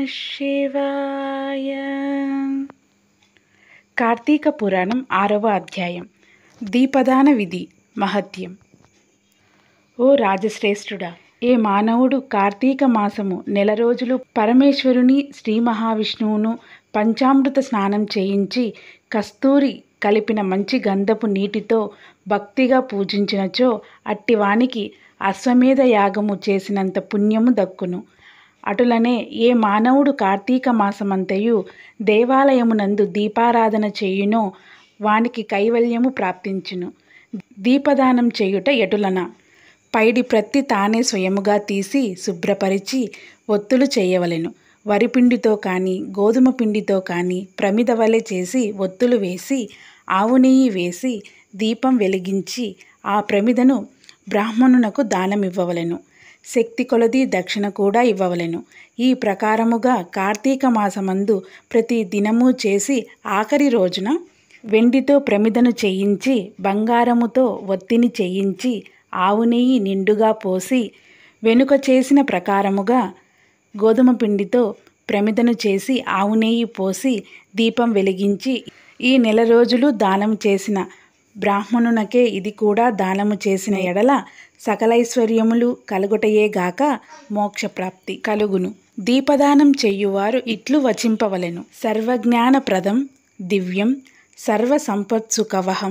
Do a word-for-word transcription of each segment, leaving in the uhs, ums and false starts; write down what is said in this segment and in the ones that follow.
శివాయ. కార్తీక పురాణం ఆరవ అధ్యాయం. దీపదాన విధి మహత్యం. ఓ రాజశ్రేష్ఠుడా, ఏ మానవుడు కార్తీక మాసము నెల రోజులు పరమేశ్వరుని శ్రీ మహావిష్ణువును పంచామృత స్నానం చేయించి కస్తూరి కలిపిన మంచి గంధపు నీటితో భక్తిగా పూజించినచో అట్టివానికి అశ్వమేధ యాగము చేసినంత పుణ్యము దక్కును. అటులనే ఏ మానవుడు కార్తీక మాసమంతయు దేవాలయమునందు దీపారాధన చేయునో వానికి కైవల్యము ప్రాప్తించును. దీపదానం చేయుట ఎటులన? పైడి ప్రత్తి తానే స్వయముగా తీసి శుభ్రపరిచి ఒత్తులు చేయవలెను. వరిపిండితో కానీ గోధుమ పిండితో కానీ ప్రమిద వలె చేసి ఒత్తులు వేసి ఆవు నెయ్యి వేసి దీపం వెలిగించి ఆ ప్రమిదను బ్రాహ్మణునకు దానమివ్వవలెను. శక్తి కొలది దక్షిణ కూడా ఇవ్వవలెను. ఈ ప్రకారముగా కార్తీక మాసమందు ప్రతి దినము చేసి ఆఖరి రోజున వెండితో ప్రమిదను చేయించి బంగారముతో ఒత్తిని చేయించి ఆవు నెయ్యి నిండుగా పోసి వెనుక చేసిన ప్రకారముగా గోధుమ పిండితో ప్రమిదను చేసి ఆవు నెయ్యి పోసి దీపం వెలిగించి ఈ నెల రోజులు దానము చేసిన బ్రాహ్మణునకే ఇది కూడా దానము చేసిన ఎడల సకలైశ్వర్యములు కలుగుటయేగాక మోక్షప్రాప్తి కలుగును. దీపదానం చెయ్యువారు ఇట్లు వచింపవలెను. సర్వజ్ఞానప్రదం దివ్యం సర్వసంపత్సుకవహం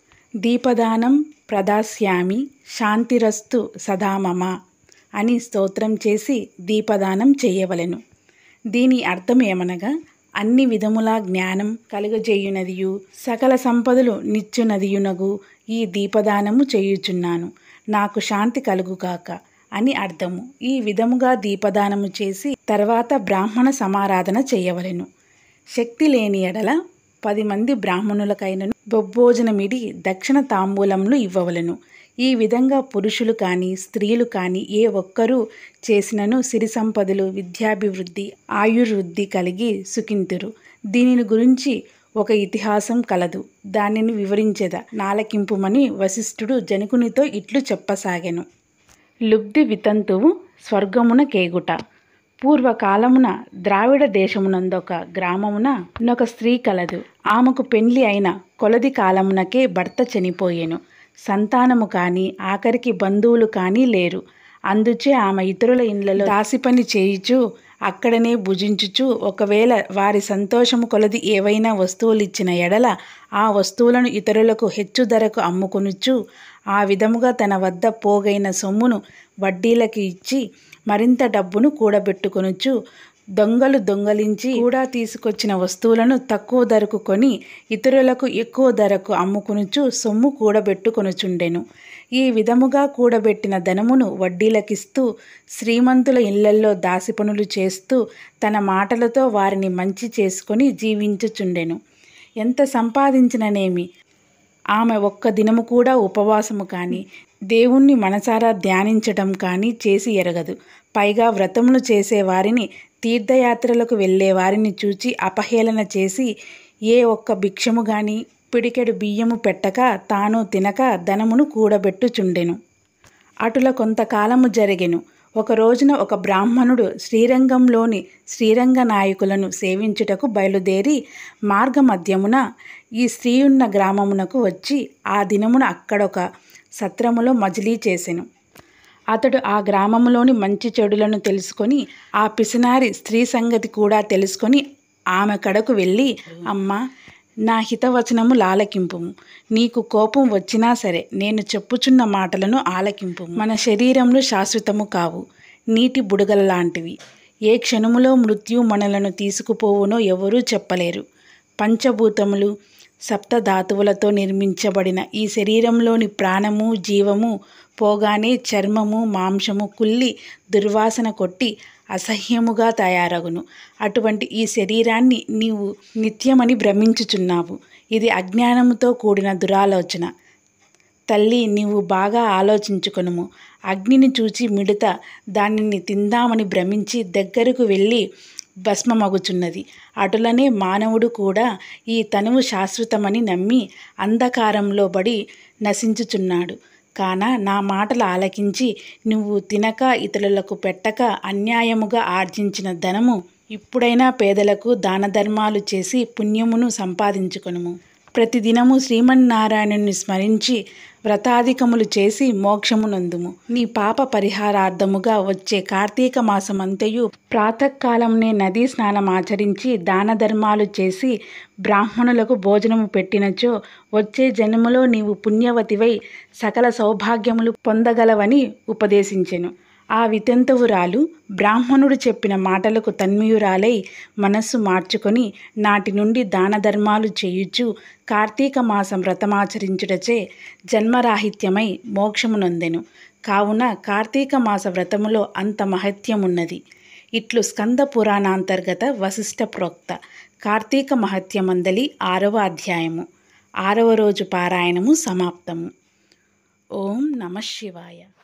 దీపదానం ప్రదాస్యామి శాంతిరస్తు సదా మమ అని స్తోత్రం చేసి దీపదానం చేయవలెను. దీని అర్థం ఏమనగా, అన్ని విధముల జ్ఞానం కలుగజేయునదియు సకల సంపదలు నిత్యునదియునగు ఈ దీపదానము చేయుచున్నాను, నాకు శాంతి కలుగుగాక అని అర్థము. ఈ విధముగా దీపదానము చేసి తర్వాత బ్రాహ్మణ సమారాధన చేయవలెను. శక్తి లేని ఎడల పది మంది బ్రాహ్మణులకైనను బొబ్బోజనమిడి దక్షిణ తాంబూలములు ఇవ్వవలెను. ఈ విధంగా పురుషులు కానీ స్త్రీలు కానీ ఏ ఒక్కరూ చేసినను సిరి సంపదలు విద్యాభివృద్ధి ఆయుర్వృద్ధి కలిగి సుఖింతురు. దీనిని గురించి ఒక ఇతిహాసం కలదు, దానిని వివరించెద నాలకింపుమని వశిష్ఠుడు జనకునితో ఇట్లు చెప్పసాగెను. లుబ్ధి వితంతువు స్వర్గమున కేగుట. పూర్వకాలమున ద్రావిడ దేశమునందొక గ్రామమున నొక స్త్రీ కలదు. ఆమెకు పెండ్లి అయిన కొలది కాలమునకే భర్త చనిపోయెను. సంతానము కానీ ఆఖరికి బంధువులు కానీ లేరు. అందుచే ఆమె ఇతరుల ఇండ్లలో దాసిపని చేయుచు అక్కడనే భుజించుచు ఒకవేళ వారి సంతోషము కొలది ఏవైనా వస్తువులు ఇచ్చిన ఎడల ఆ వస్తువులను ఇతరులకు హెచ్చు ధరకు అమ్ముకొనుచు ఆ విధముగా తన వద్ద పోగైన సొమ్మును వడ్డీలకు ఇచ్చి మరింత డబ్బును కూడబెట్టుకొనుచు దొంగలు దొంగలించి కూడా తీసుకొచ్చిన వస్తువులను తక్కువ ధరకు కొని ఇతరులకు ఎక్కువ ధరకు అమ్ముకొనుచు సొమ్ము కూడబెట్టుకొనుచుండెను. ఈ విధముగా కూడబెట్టిన ధనమును వడ్డీలకిస్తూ శ్రీమంతుల ఇళ్లల్లో దాసిపనులు చేస్తూ తన మాటలతో వారిని మంచి చేసుకొని జీవించుచుండెను. ఎంత సంపాదించిననేమి ఆమె ఒక్క దినము కూడా ఉపవాసము కానీ దేవుణ్ణి మనసారా ధ్యానించటం కానీ చేసి ఎరగదు. పైగా వ్రతములు చేసేవారిని తీర్థయాత్రలకు వెళ్ళే వారిని చూచి అపహేళన చేసి ఏ ఒక్క భిక్షము గాని పిడికెడు బియ్యము పెట్టక తాను తినక ధనమును కూడబెట్టుచుండెను. అటుల కొంతకాలము జరిగెను. ఒక రోజున ఒక బ్రాహ్మణుడు శ్రీరంగంలోని శ్రీరంగ నాయకులను సేవించుటకు బయలుదేరి మార్గమధ్యమున ఈ స్త్రీయున్న గ్రామమునకు వచ్చి ఆ దినమున అక్కడొక సత్రములో మజిలీ చేసెను. అతడు ఆ గ్రామములోని మంచి చెడులను తెలుసుకొని ఆ పిసినారి స్త్రీ సంగతి కూడా తెలుసుకొని ఆమె కడకు వెళ్ళి, అమ్మా, నా హితవచనము లాలకింపుము. నీకు కోపం వచ్చినా సరే నేను చెప్పుచున్న మాటలను ఆలకింపుము. మన శరీరములు శాశ్వతము కావు, నీటి బుడగల లాంటివి. ఏ క్షణములో మృత్యు మనలను తీసుకుపోవునో ఎవరూ చెప్పలేరు. పంచభూతములు సప్తధాతువులతో నిర్మించబడిన ఈ శరీరంలోని ప్రాణము జీవము పోగానే చర్మము మాంసము కుళ్ళి దుర్వాసన కొట్టి అసహ్యముగా తయారగును. అటువంటి ఈ శరీరాన్ని నీవు నిత్యమని భ్రమించుచున్నావు. ఇది అజ్ఞానముతో కూడిన దురాలోచన. తల్లి, నీవు బాగా ఆలోచించుకొనుము. అగ్నిని చూచి మిడత దానిని తిందామని భ్రమించి దగ్గరకు వెళ్ళి భస్మమగుచున్నది. అటులనే మానవుడు కూడా ఈ తనువు శాశ్వతమని నమ్మి అంధకారంలో పడి నశించుచున్నాడు. కాన నా మాటలు ఆలకించి నువ్వు తినక ఇతరులకు పెట్టక అన్యాయముగా ఆర్జించిన ధనము ఇప్పుడైనా పేదలకు దాన ధర్మాలు చేసి పుణ్యమును సంపాదించుకొనుము. ప్రతిదినము శ్రీమన్నారాయణుని స్మరించి వ్రతాధికములు చేసి మోక్షమునందుము. నీ పాప పరిహారార్థముగా వచ్చే కార్తీక మాసమంతయు ప్రాతకాలంనే నదీ స్నానమాచరించి దాన ధర్మాలు చేసి బ్రాహ్మణులకు భోజనము పెట్టినచో వచ్చే జన్మలో నీవు పుణ్యవతివై సకల సౌభాగ్యములు పొందగలవని ఉపదేశించెను. ఆ వితంతువురాలు బ్రాహ్మణుడు చెప్పిన మాటలకు తన్మయురాలై మనస్సు మార్చుకొని నాటి నుండి దాన ధర్మాలు చేయుచు కార్తీక మాసం వ్రతమాచరించుటచే జన్మరాహిత్యమై మోక్షమునొందెను. కావున కార్తీక మాస వ్రతములో అంత మహత్యమున్నది. ఇట్లు స్కంద పురాణాంతర్గత వశిష్ఠ ప్రోక్త కార్తీక మహత్యమందలి ఆరవ అధ్యాయము. ఆరవ రోజు పారాయణము సమాప్తము. ఓం నమః శివాయ.